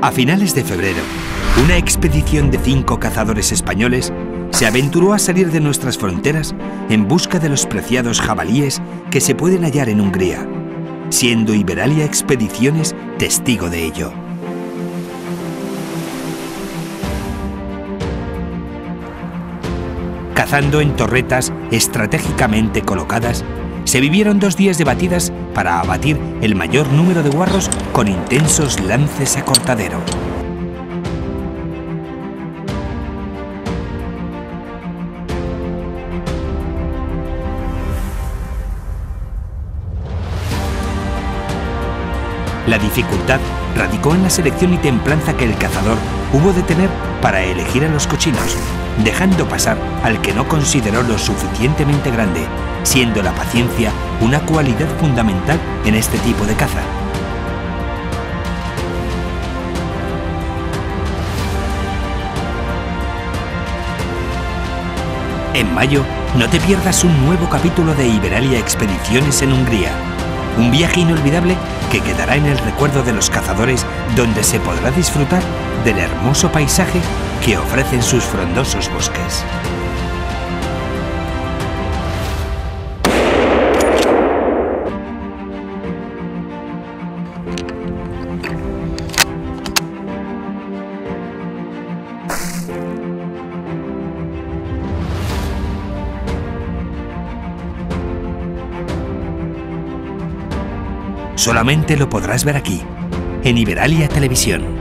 A finales de febrero, una expedición de 5 cazadores españoles se aventuró a salir de nuestras fronteras en busca de los preciados jabalíes que se pueden hallar en Hungría, siendo Iberalia Expediciones testigo de ello. Cazando en torretas estratégicamente colocadas, se vivieron 2 días de batidas para abatir el mayor número de guarros con intensos lances a cortadero. La dificultad radicó en la selección y templanza que el cazador hubo de tener para elegir a los cochinos, dejando pasar al que no consideró lo suficientemente grande, siendo la paciencia una cualidad fundamental en este tipo de caza. En mayo, no te pierdas un nuevo capítulo de Iberalia Expediciones en Hungría. Un viaje inolvidable que quedará en el recuerdo de los cazadores, donde se podrá disfrutar del hermoso paisaje que ofrecen sus frondosos bosques. Solamente lo podrás ver aquí, en Iberalia Televisión.